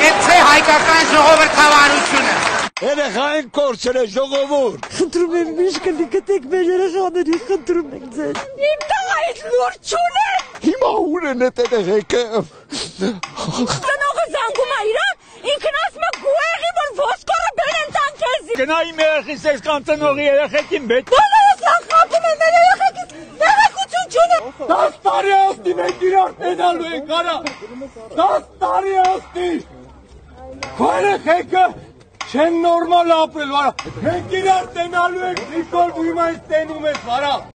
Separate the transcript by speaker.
Speaker 1: Կեցե հայկական ժողովրդավարությունը։
Speaker 2: Երեխային կորցրել ժողովուրդ։
Speaker 3: Խնդրում եմ միշտ գտեք մեր երեխաների, խնդրում ենք ձեզ։ Իմ տղայից լուրջ չունեմ։
Speaker 2: Հիմա ուր են այդ երեխեքը։
Speaker 3: Տնողը զանգում է իրան, ինքն ասում է գուեղի, որ ոսկորը բերեն տան քեզի։
Speaker 2: Գնա իմ երեխիս ես կան ծնողի երեխեքին բետ։
Speaker 3: Բոլորս լավ խապում են մեր երեխեքից, տեղեկություն չունեմ։
Speaker 2: 10 տարի ասնի մենք իրար տենալու ենք արա։ 10 տարի ասնի։ Քո երեխեքը չեն նորմալ ապրել, վարա։ Մենք իրար տենալու ենք, Նիկոլ դու հիմա ինձ տենում ես, վարա։